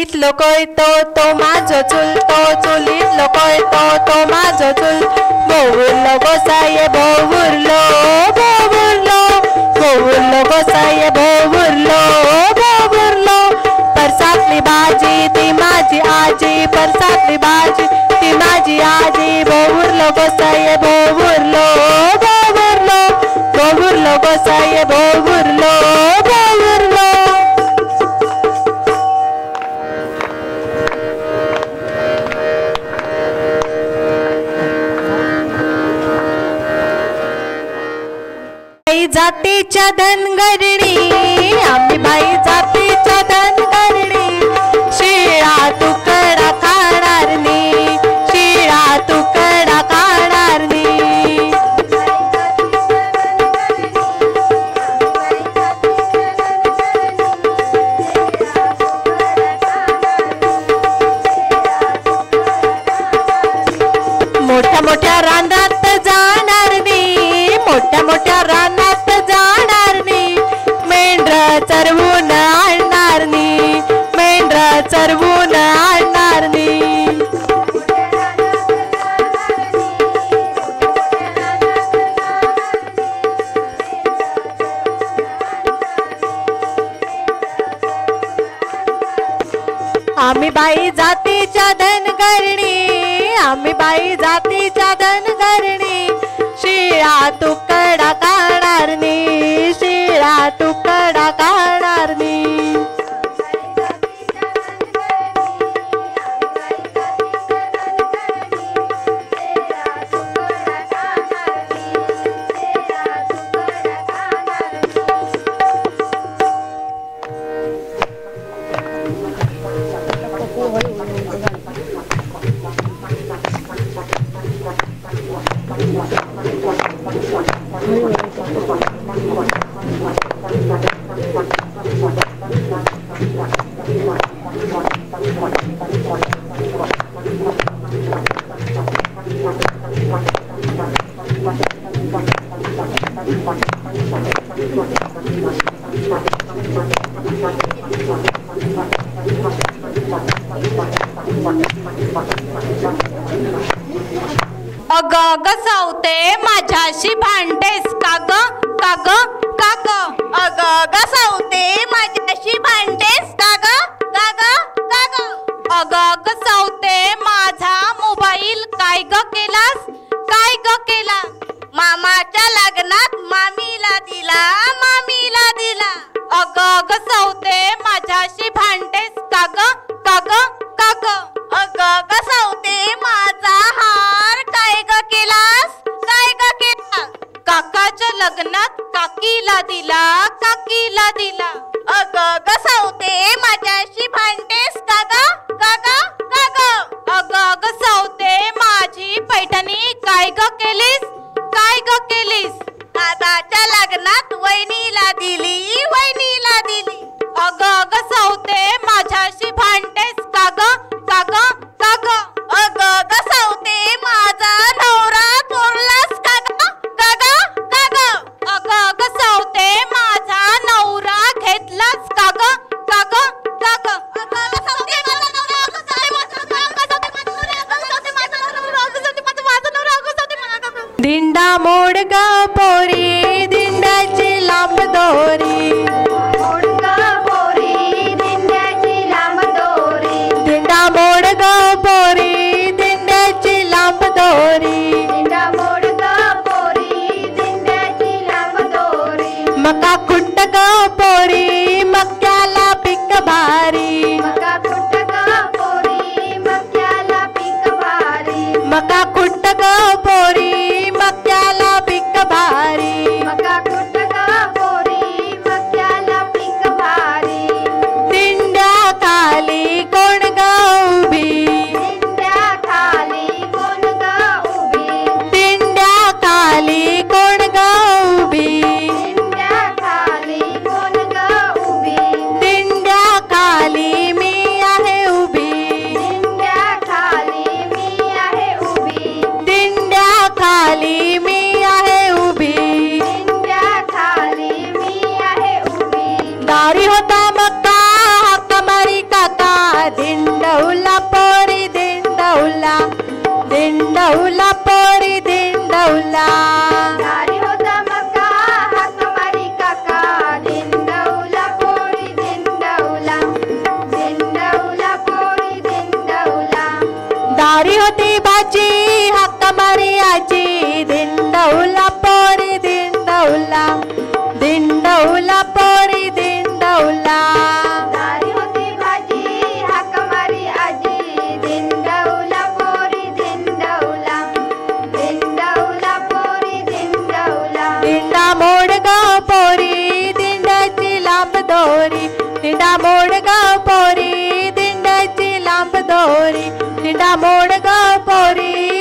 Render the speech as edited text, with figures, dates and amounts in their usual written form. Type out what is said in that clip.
चुलीतलो कोयतो तो माझो चुलतो, चुलीतलो कोयतो तो माझो चुल. भोवुरलो गोसाये भोवुरलो, भोवुरलो, भोवुरलो गोसाये भोवुरलो, भोवुरलो. परसातली भाजी ती माझी आजी, परसातली भाजी ती माझी आजी. भोवुरलो गोसाये भोवुरलो, भोवुरलो, भोवुरलो गोसाये भोवुरलो, भोवुरलो. जातीच्या धनगरणी आम्ही बाई जातीच्या धनगरणी. शिळा तुकडा खाणारनी, शिळा तुकडा खाणारनी. मोठ्या मोठ्या रानात जाणारनी, मोठ्या मोठ्या रानात जाणारनी. मेंढर चरवून आणणारनी, मेंढर चरवून आणणारनी. आम्ही बाई जातीच्या धनगरणी, आम्ही बाई जातीच्या धनगरणी. शिळा तुकडा खाणारनी, शिळा तुकडा खाणारनी. अग ग सावते माझ्याशी भांडतेस का ग, का ग, का ग. अग ग सावते माझ्याशी भांडतेस का ग, का ग, का ग. अग ग सावते माझा मोबाईल काय ग केलास, काय ग केला. मामाच्या लग्नात मामीला दिला, मामीला दिला. अग ग सावते माझ्याशी भांडतेस का ग, का ग, का ग. अग ग सावते माझा हार काय ग केलास, काय ग केला. काकाच्या लग्नात काकीला दिला, काकीला दिला. अग ग सावते माझ्याशी भांडतेस का ग, का ग, का ग. अग ग सावते माझी पैठणी काय ग केलीस, काय ग केलीस. दादाच्या लग्नात वहिनीला दिली, वहिनीला दिली. अग ग सावते माझ्याशी भांड होती भाची हक्क मारी आजी दिंडौला पोरी दिंडौला दिंडौला पोरी दिंडौला दारी होती भाजी हाक मारी आजी दिंडौला पोरी दिंडौला दिंडौला पोरी दिंडौला दिंडा मोड ग पोरी दिंडाची लांब दोरी दिंडा मोड ग पोरी दिंडाची लांब दोरी दिंडा मोड ग पोरी